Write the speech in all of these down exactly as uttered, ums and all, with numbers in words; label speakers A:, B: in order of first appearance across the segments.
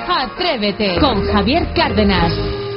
A: Atrévete con Javier Cárdenas.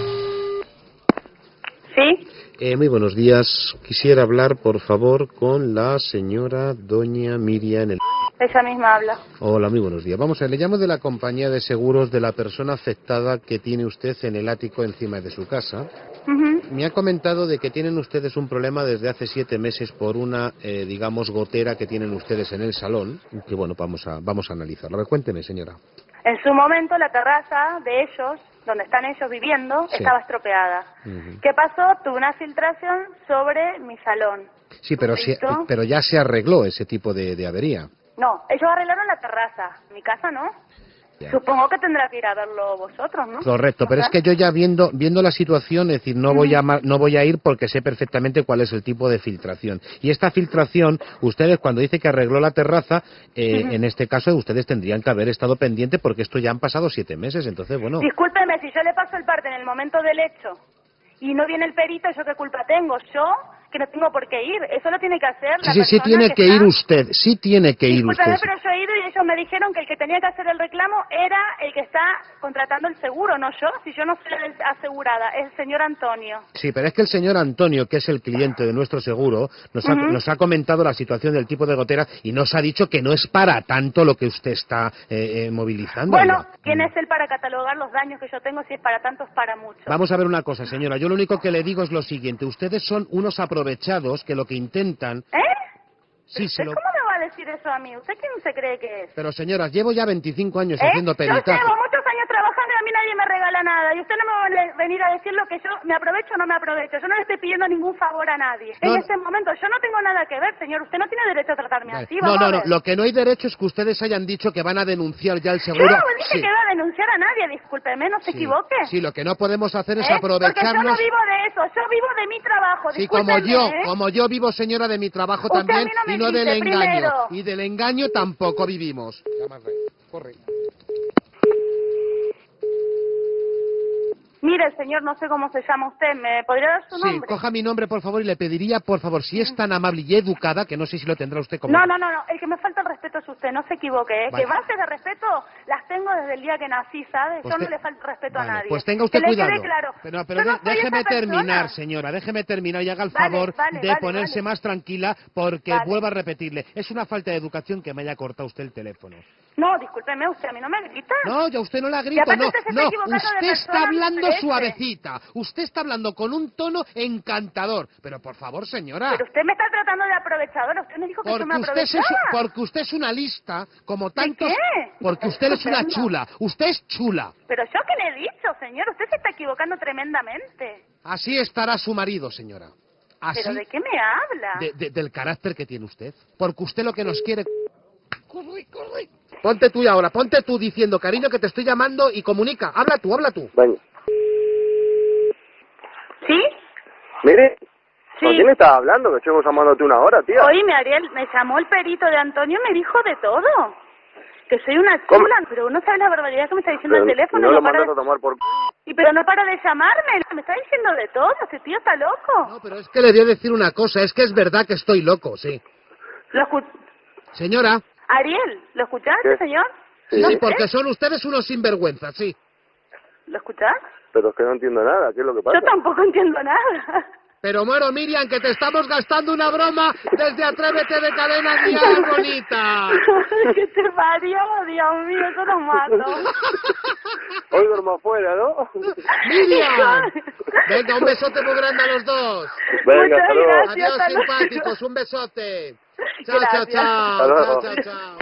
B: ¿Sí?
C: Eh, muy buenos días. Quisiera hablar, por favor, con la señora doña Miriam. El...
B: Ella misma habla.
C: Hola, muy buenos días. Vamos a ver, le llamo de la compañía de seguros de la persona afectada que tiene usted en el ático encima de su casa.
B: Uh-huh.
C: Me ha comentado de que tienen ustedes un problema desde hace siete meses por una, eh, digamos, gotera que tienen ustedes en el salón. Que bueno, vamos a, vamos a analizarlo. A ver, cuénteme, señora.
B: En su momento la terraza de ellos, donde están ellos viviendo,
C: Sí.
B: estaba estropeada.
C: Uh-huh.
B: ¿Qué pasó? Tuve una filtración sobre mi salón.
C: Sí, pero, si,
B: ¿Listo?
C: pero ya se arregló ese tipo de, de avería.
B: No, ellos arreglaron la terraza. Mi casa no.
C: Ya.
B: Supongo que tendrá que ir a verlo vosotros, ¿no?
C: Correcto, pero es que yo ya viendo viendo la situación, es decir, no voy a ma- no voy a ir porque sé perfectamente cuál es el tipo de filtración. Y esta filtración, ustedes cuando dice que arregló la terraza, eh,
B: Ujú.
C: en este caso ustedes tendrían que haber estado pendiente porque esto ya han pasado siete meses, entonces bueno.
B: Discúlpeme, si yo le paso el parte en el momento del hecho y no viene el perito, ¿yo qué culpa tengo? Yo, que no tengo por qué ir. Eso lo tiene que hacer
C: Sí,
B: la
C: sí, sí
B: persona
C: tiene que
B: está...
C: ir usted, sí tiene que ir
B: Discúlpame,
C: usted.
B: pero yo he ido y ellos me dijeron que el que tenía que hacer el reclamo era el que está contratando el seguro, no yo. Si yo no soy asegurada, es el señor Antonio.
C: Sí, pero es que el señor Antonio, que es el cliente de nuestro seguro, nos ha,
B: Ujú.
C: nos ha comentado la situación del tipo de gotera y nos ha dicho que no es para tanto lo que usted está eh, eh, movilizando.
B: Bueno,
C: oiga.
B: ¿quién es él para catalogar los daños que yo tengo? Si es para tanto, es para mucho.
C: Vamos a ver una cosa, señora. Yo lo único que le digo es lo siguiente. Ustedes son unos aprovechados que lo que intentan...
B: ¿Eh?
C: Sí, se
B: ¿Usted
C: lo...
B: cómo me va a decir eso a mí? ¿Usted quién se cree que es?
C: Pero, señora, llevo ya veinticinco años
B: ¿Eh?
C: haciendo
B: Yo
C: peritaje.
B: llevo muchos años trabajando y a mí nadie me regala nada. Y usted no me va a le- venir a decir lo que yo me aprovecho o no me aprovecho. Yo no le estoy pidiendo ningún favor a nadie.
C: No,
B: en
C: no.
B: este momento yo no tengo nada que ver, señor. Usted no tiene derecho a tratarme
C: Vale.
B: así.
C: No,
B: Vamos
C: no,
B: a
C: no.
B: ver.
C: Lo que no hay derecho es que ustedes hayan dicho que van a denunciar ya el
B: Yo
C: seguro.
B: no me dije
C: Sí.
B: que iba a denunciar a nadie, discúlpeme, no se
C: Sí.
B: equivoque.
C: Sí, lo que no podemos hacer es
B: ¿Eh? Porque yo no
C: aprovecharnos...
B: vivo de eso, yo vivo de mi trabajo,
C: Sí, como
B: discúlpenme,
C: yo,
B: ¿eh?
C: como yo vivo, señora, de mi trabajo
B: Usted a
C: también,
B: mí no me
C: y no del
B: dice,
C: engaño.
B: primero.
C: Y del engaño tampoco vivimos. Llámame, corre.
B: Mire, señor, no sé cómo se llama usted, ¿me podría dar su
C: Sí,
B: nombre?
C: coja mi nombre, por favor, y le pediría, por favor, si es tan amable y educada, que no sé si lo tendrá usted como...
B: No, no, no, no, el que me falta el respeto es usted, no se equivoque, ¿eh?
C: Vale.
B: Que bases de respeto las tengo desde el día que nací, ¿sabe?
C: Pues
B: Yo no
C: te-
B: le falto respeto
C: Vale,
B: a nadie.
C: pues tenga usted
B: que
C: cuidado.
B: Le quede claro.
C: Pero, pero
B: Yo no
C: de-
B: soy
C: déjeme
B: esa persona.
C: terminar, señora, déjeme terminar y haga el
B: Vale,
C: favor
B: vale,
C: de
B: vale,
C: ponerse
B: vale.
C: más tranquila, porque
B: Vale.
C: vuelvo a repetirle, es una falta de educación que me haya cortado usted el teléfono.
B: No, discúlpeme, usted a mí no me grita.
C: No, ya usted no la
B: Y
C: grito,
B: aparte
C: no,
B: usted se está
C: no,
B: equivocando de
C: usted está
B: persona, me
C: hablando
B: parece.
C: suavecita, usted está hablando con un tono encantador, pero por favor, señora,
B: Pero usted me está tratando de aprovechadora, usted me dijo que yo
C: porque
B: me
C: usted, es,
B: aprovechaba.
C: porque usted es una lista, como tantos,
B: qué?
C: porque usted es una
B: Estupendo.
C: chula, usted es chula,
B: Pero yo qué le he dicho, señor, usted se está equivocando tremendamente.
C: así estará su marido, señora, así,
B: ¿Pero de qué me habla?
C: de- de- del carácter que tiene usted, porque usted lo que nos quiere... Corre, corre. Ponte tú y ahora, ponte tú diciendo, cariño, que te estoy llamando y comunica, habla tú, habla tú.
D: Venga.
B: ¿Sí?
D: Mire,
B: Sí.
D: ¿con quién estás hablando? Que estoy llamándote una hora, tía.
B: Oíme, Ariel, me llamó el perito de Antonio y me dijo de todo. Que soy una
D: ¿Cómo?
B: chula, pero no sabe la barbaridad que me está diciendo
D: Pero
B: el teléfono.
D: no lo
B: para
D: mandas
B: de-
D: a tomar por... c***.
B: Y pero no para de llamarme, me está diciendo de todo, ese tío está loco.
C: No, pero es que le voy a decir una cosa, es que es verdad que estoy loco, sí.
B: ¿Lo escu-
C: Señora,
B: Ariel, ¿lo escuchaste,
D: ¿Qué?
B: señor?
D: Sí,
B: ¿No
C: sí,
B: sé?
C: porque son ustedes unos sinvergüenzas, sí.
B: ¿Lo escuchás?
D: Pero es que no entiendo nada, ¿qué es lo que pasa?
B: Yo tampoco entiendo nada.
C: Pero bueno, Miriam, que te estamos gastando una broma desde Atrévete de Cadena Dial, bonita.
B: ¿Qué te parió? Dios mío, eso lo mato.
D: Hoy duermo afuera, ¿no?
C: Miriam, venga, un besote muy grande a los dos.
D: Venga,
B: Muchas
D: hasta luego.
B: gracias.
C: Adiós,
B: hasta luego.
C: simpáticos, un besote. Chao, chao,
B: Gracias.
C: chao.
D: Hasta luego.
C: Chao, chao, chao.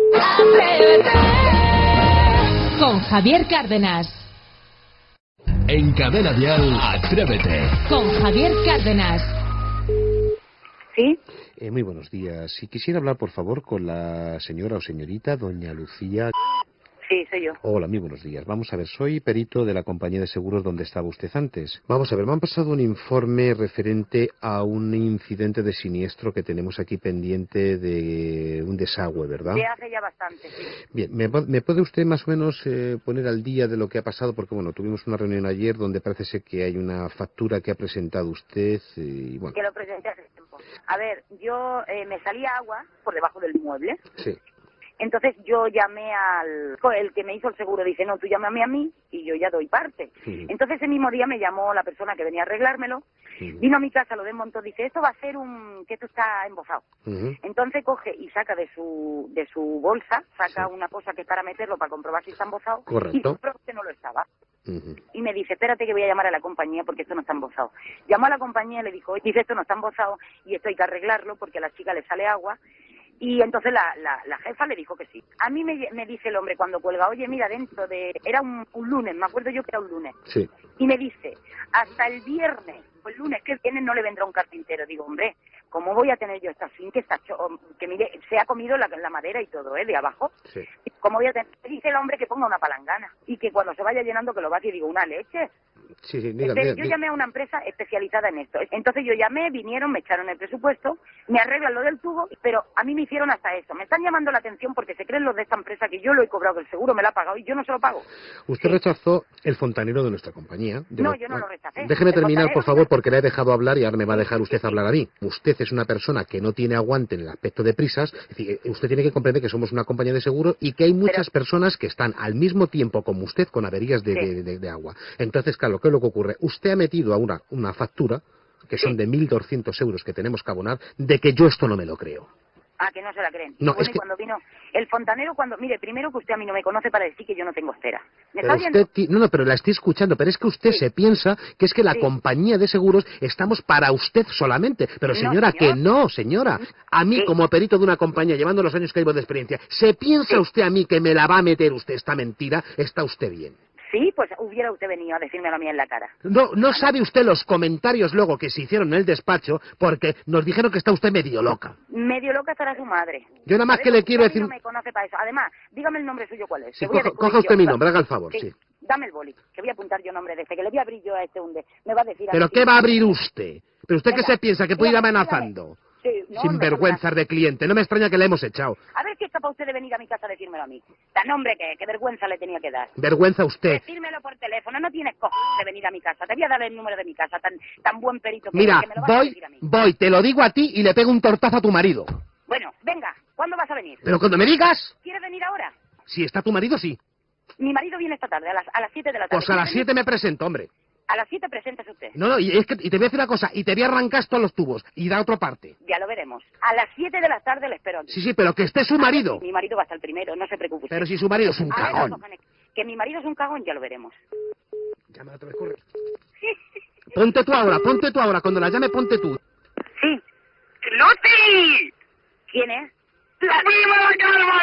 A: Con Javier Cárdenas.
E: En Cadena Dial, Atrévete.
A: Con Javier Cárdenas.
B: ¿Sí?
C: Eh, muy buenos días. Si quisiera hablar, por favor, con la señora o señorita doña Lucía.
B: Sí, soy yo.
C: Hola, muy buenos días. Vamos a ver, soy perito de la compañía de seguros donde estaba usted antes. Vamos a ver, me han pasado un informe referente a un incidente de siniestro que tenemos aquí pendiente de un desagüe, ¿verdad?
B: Sí, hace ya bastante, sí.
C: Bien, ¿me, ¿me puede usted más o menos eh, poner al día de lo que ha pasado? Porque, bueno, tuvimos una reunión ayer donde parece ser que hay una factura que ha presentado usted eh, y, bueno...
B: Que lo presenté hace tiempo. A ver, yo eh, me salía agua por debajo del mueble
C: Sí.
F: Entonces yo llamé al el que me hizo el seguro, dice, no, tú llámame a mí y yo ya doy parte. Sí. Entonces ese mismo día me llamó la persona que venía a arreglármelo, sí. Vino a mi casa, lo desmontó, dice, esto va a ser un, que esto está embozado. Uh-huh. Entonces coge y saca de su de su bolsa, saca sí. una cosa que es para meterlo, para comprobar si está embozado, y comprobó que no lo estaba. Uh-huh. Y me dice, espérate que voy a llamar a la compañía porque esto no está embozado. Llamó a la compañía y le dijo, dice, esto no está embozado y esto hay que arreglarlo porque a la chica le sale agua. Y entonces la, la, la jefa le dijo que sí. A mí me, me dice el hombre cuando cuelga, oye, mira, dentro de... Era un, un lunes, me acuerdo yo que era un lunes.
C: Sí.
F: Y me dice, hasta el viernes, o el lunes que viene no le vendrá un carpintero. Digo, hombre, ¿cómo voy a tener yo esta fin que está cho que mire, se ha comido la, la madera y todo, ¿eh? De abajo.
C: Sí.
F: ¿Cómo voy a tener? Dice el hombre que ponga una palangana y que cuando se vaya llenando que lo vacíe. Digo, ¿una leche?
C: Sí, sí, diga,
F: este,
C: diga,
F: yo
C: diga.
F: llamé a una empresa especializada en esto. Entonces yo llamé, vinieron, me echaron el presupuesto, me arreglan lo del tubo, pero a mí me hicieron hasta eso. Me están llamando la atención porque se creen los de esta empresa que yo lo he cobrado, el seguro me lo ha pagado y yo no se lo pago.
C: Usted
F: sí.
C: rechazó el fontanero de nuestra compañía. Yo
F: no,
C: no,
F: yo no lo rechacé.
C: Déjeme
F: el
C: terminar, por favor,
F: no...
C: porque le he dejado hablar y ahora me va a dejar usted hablar a mí. Usted es una persona que no tiene aguante en el aspecto de prisas. Es decir, usted tiene que comprender que somos una compañía de seguro y que hay muchas pero... personas que están al mismo tiempo como usted con averías de, sí. de, de, de agua. Entonces, claro, ¿qué es lo que ocurre? Usted ha metido a una, una factura, que son sí. de mil doscientos euros que tenemos que abonar, de que yo esto no me lo creo.
F: Ah, que no se la creen.
C: No,
F: bueno,
C: es
F: y
C: que...
F: cuando vino el fontanero, cuando mire, primero que usted a mí no me conoce para decir que yo no tengo cera. ¿Me
C: pero
F: está
C: usted ti... No, no, pero la estoy escuchando, pero es que usted sí. se piensa que es que la sí. compañía de seguros estamos para usted solamente. Pero señora, no, señor. que no, señora. A mí, sí. como perito de una compañía, llevando los años que llevo de experiencia, ¿se piensa sí. usted a mí que me la va a meter usted esta mentira? Está usted bien.
F: Sí, pues hubiera usted venido a decírmelo a mí en la cara.
C: No, no sabe usted los comentarios luego que se hicieron en el despacho porque nos dijeron que está usted medio loca.
F: Medio loca estará su madre.
C: Yo nada más que le quiero decir...
F: No me conoce para eso. Además, dígame el nombre suyo cuál es.
C: Sí, coja, coja usted yo. mi nombre, haga el favor,
F: sí.
C: sí.
F: Dame el boli, que voy a apuntar yo nombre de este, que le voy a abrir yo a este hunde. Me va a decir... A
C: ¿Pero qué va a abrir usted? ¿Pero usted Venga, qué se piensa? ¿Que puede ir amenazando?
F: Sí, no,
C: Sin vergüenzas de cliente. No me extraña que le hemos echado.
F: A ver qué es capaz usted de venir a mi casa a decírmelo a mí. Tan hombre que, qué vergüenza le tenía que dar.
C: Vergüenza usted.
F: Decírmelo por teléfono, no tienes cojones de venir a mi casa. Te voy a dar el número de mi casa, tan tan buen perito que,
C: Mira,
F: que me lo vas
C: voy,
F: a decir a mí.
C: voy, te lo digo a ti y le pego un tortazo a tu marido.
F: Bueno, venga, ¿cuándo vas a venir?
C: Pero cuando me digas.
F: ¿Quieres venir ahora?
C: Si está tu marido, sí.
F: Mi marido viene esta tarde, a las, a las siete de la tarde.
C: Pues a las siete me presento, hombre.
F: A las siete preséntese usted.
C: No, no, y, es que, y te voy a decir una cosa, y te voy a arrancar todos los tubos, y da otra parte.
F: Ya lo veremos. A las siete de la tarde le espero aquí.
C: Sí, sí, pero que esté su marido.
F: Mi marido va a estar primero, no se preocupe.
C: Pero si su marido es un
F: a
C: cagón.
F: Ver, cojones, que mi marido es un cagón, ya lo veremos.
C: Llama otra vez, corre. Ponte tú ahora, ponte tú ahora, cuando la llame, ponte tú.
F: Sí.
G: ¡Lucy!
F: ¿Quién es?
G: ¡La prima de Carlos!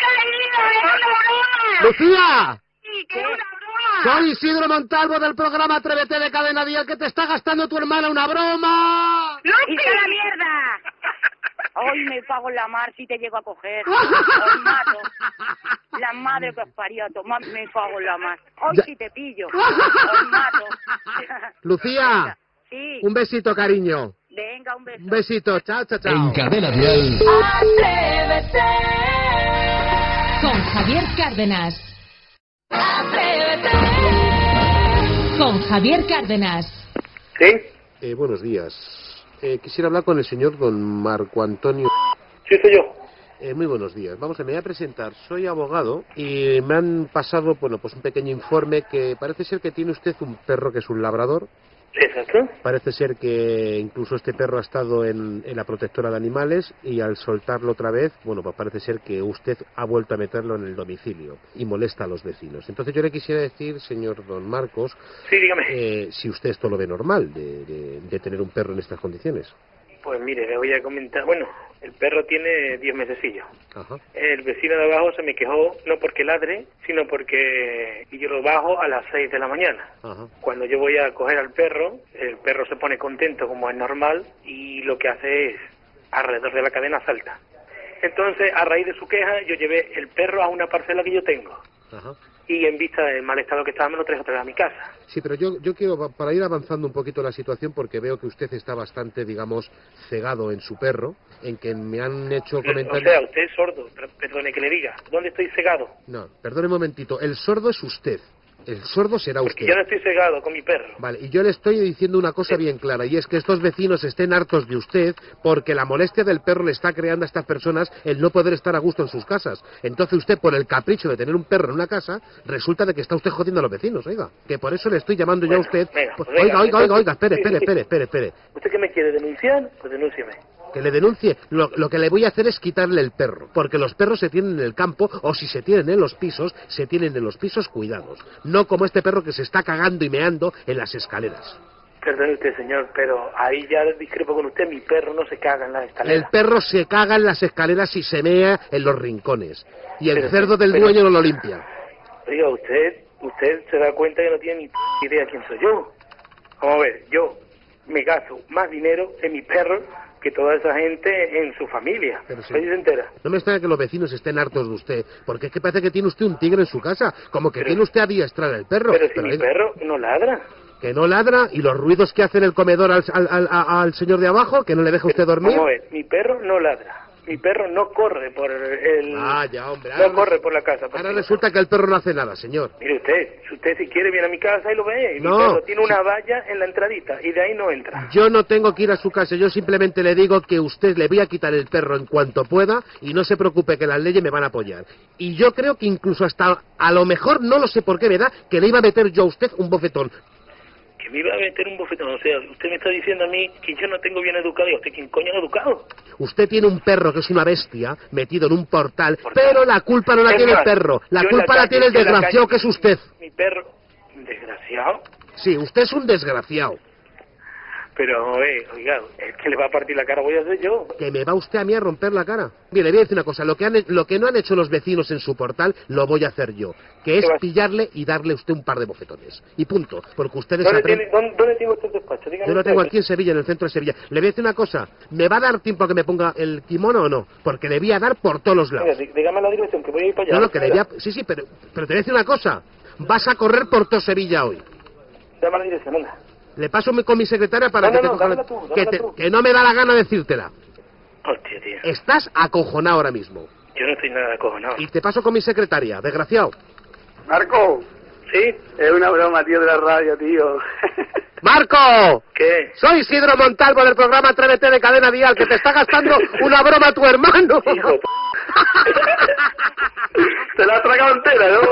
C: ¡Lucía!
G: ¡Sí, que es una broma!
C: Soy Isidro Montalvo del programa Atrévete de Cadena Dial, que te está gastando tu hermana una broma.
F: ¡Lucy! ¡Y la mierda! Hoy me pago en la mar si te llego a coger. Os mato. La madre que os parió, toma, me pago en la mar. Hoy ya. Si te pillo. Os mato.
C: Lucía.
F: Sí.
C: Un besito, cariño.
F: Venga, un beso.
C: Un besito. Chao, chao, chao.
E: En Cadena Dial.
A: Atrévete. Con Javier Cárdenas. Atrévete. Con Javier Cárdenas.
D: ¿Sí?
C: Eh, buenos días. Eh, quisiera hablar con el señor don Marco Antonio.
D: Sí, soy yo.
C: Eh, muy buenos días. Vamos, me voy a presentar. Soy abogado y me han pasado, bueno, pues un pequeño informe que parece ser que tiene usted un perro que es un labrador.
D: Exacto.
C: Parece ser que incluso este perro ha estado en, en la protectora de animales y al soltarlo otra vez, bueno, pues parece ser que usted ha vuelto a meterlo en el domicilio y molesta a los vecinos. Entonces yo le quisiera decir, señor don Marcos,
D: sí, dígame.
C: Eh, si usted esto lo ve normal, de, de, de tener un perro en estas condiciones.
D: Pues mire, le voy a comentar. Bueno, el perro tiene diez mesecillos.
C: Ajá.
D: El vecino de abajo se me quejó, no porque ladre, sino porque yo lo bajo a las seis de la mañana.
C: Ajá.
D: Cuando yo voy a coger al perro, el perro se pone contento como es normal y lo que hace es, alrededor de la cadena salta. Entonces, a raíz de su queja, yo llevé el perro a una parcela que yo tengo.
C: Ajá.
D: Y en vista del mal estado que estaba, me lo traje otra vez a mi casa.
C: Sí, pero yo, yo quiero, para ir avanzando un poquito la situación, porque veo que usted está bastante, digamos, cegado en su perro, en que me han hecho comentarios...
D: O sea, usted es sordo, perdone que le diga. ¿Dónde estoy cegado?
C: No, perdone un momentito, el sordo es usted. El sordo será usted.
D: Yo no estoy cegado con mi perro.
C: Vale, y yo le estoy diciendo una cosa bien clara, y es que estos vecinos estén hartos de usted porque la molestia del perro le está creando a estas personas el no poder estar a gusto en sus casas. Entonces usted, por el capricho de tener un perro en una casa, resulta de que está usted jodiendo a los vecinos, oiga. Que por eso le estoy llamando
D: bueno,
C: yo a usted...
D: Venga,
C: pues,
D: venga,
C: oiga, oiga, oiga, oiga, espere,
D: sí,
C: espere,
D: sí.
C: espere, espere, espere.
D: ¿Usted qué me quiere denunciar? Pues denúncieme.
C: Que le denuncie. Lo, lo que le voy a hacer es quitarle el perro, porque los perros se tienen en el campo, o si se tienen en los pisos, se tienen en los pisos cuidados. No como este perro que se está cagando y meando en las escaleras.
D: Perdone usted, señor, pero ahí ya discrepo con usted. Mi perro no se caga en las escaleras.
C: El perro se caga en las escaleras y se mea en los rincones. Y el
D: Pero,
C: cerdo del
D: pero-
C: dueño no lo limpia.
D: Oiga, usted, usted se da cuenta que no tiene ni p idea quién soy yo. Vamos a ver, yo me gasto más dinero en mi perro que toda esa gente en su familia.
C: Pero sí.
D: ¿Ahí se entera?
C: No me extraña que los vecinos estén hartos de usted, porque es que parece que tiene usted un tigre en su casa, como que
D: Pero-
C: tiene usted a adiestrar el perro.
D: Pero si
C: Pero
D: mi
C: es-
D: perro no ladra.
C: Que no ladra, y los ruidos que hace en el comedor al, al, al- a- al señor de abajo, que no le deja usted dormir.
D: Vamos a ver, mi perro no ladra. Mi perro no corre por el...
C: Ah, ya, hombre.
D: No
C: ahora
D: corre
C: res-
D: por la casa. porque-
C: Ahora resulta que el perro no hace nada, señor.
D: Mire usted, si usted si quiere viene a mi casa y lo ve. Mi
C: No,
D: perro tiene una
C: sí.
D: valla en la entradita y de ahí no entra.
C: Yo no tengo que ir a su casa, yo simplemente le digo que usted le voy a quitar el perro en cuanto pueda y no se preocupe que las leyes me van a apoyar. Y yo creo que incluso hasta, a lo mejor, no lo sé por qué me da, que le iba a meter yo a usted un bofetón.
D: Que me iba a meter un bofetón. O sea, usted me está diciendo a mí que yo no tengo bien educado. ¿Y usted quién coño es educado?
C: Usted tiene un perro que es una bestia metido en un portal,
D: Portal.
C: pero la culpa no la
D: Es
C: tiene el
D: más,
C: perro, la
D: yo en
C: culpa
D: la
C: la tiene el
D: calle- en la
C: desgraciado
D: calle-
C: que es usted.
D: Mi perro, desgraciado.
C: Sí, usted es un desgraciado.
D: Pero, eh, oiga, el que le va a partir la cara voy a ser yo.
C: Que me va usted a mí a romper la cara. Mire, le voy a decir una cosa, lo que, han, he- lo que no han hecho los vecinos en su portal, lo voy a hacer yo, que es
D: ¿Qué vas?
C: pillarle y darle a usted un par de bofetones. Y punto, porque ustedes
D: ¿Dónde
C: aprenden...
D: tiene, dónde, dónde tiene usted el despacho? Dígame
C: Yo lo
D: usted.
C: tengo aquí en Sevilla, en el centro de Sevilla. Le voy a decir una cosa, ¿me va a dar tiempo a que me ponga el kimono o no? Porque le voy a dar por todos los
D: Venga,
C: lados.
D: dí- dígame la dirección, que voy a ir para allá.
C: No, no, que le voy a... Sí, sí, pero, pero te voy a decir una cosa, vas a correr por todo Sevilla hoy.
D: Dame la dirección, anda.
C: Le paso mi- con mi secretaria para
D: No,
C: que
D: no,
C: te
D: no,
C: coja-
D: dámela tú,
C: que,
D: dámela
C: te-
D: tú.
C: que no me da la gana decírtela.
D: Hostia, tío.
C: Estás acojonado ahora mismo.
D: Yo no estoy nada acojonado.
C: Y te paso con mi secretaria, desgraciado.
G: Marco,
D: ¿Sí?
G: es una broma, tío, de la radio, tío.
C: ¡Marco!
D: ¿Qué?
C: Soy Isidro Montalvo del programa Atrévete de Cadena Dial, que te está gastando una broma a tu hermano.
D: Hijo de p-
G: Te la has tragado entera, ¿no?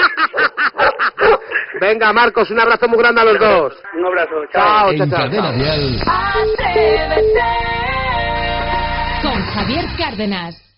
C: Venga, Marcos, un abrazo muy grande a los dos.
G: Un abrazo,
C: Chao,
G: chao.
C: chao,
E: En
C: chao.
E: Cadena
C: chao.
E: Dial.
A: Atrévete con Javier Cárdenas.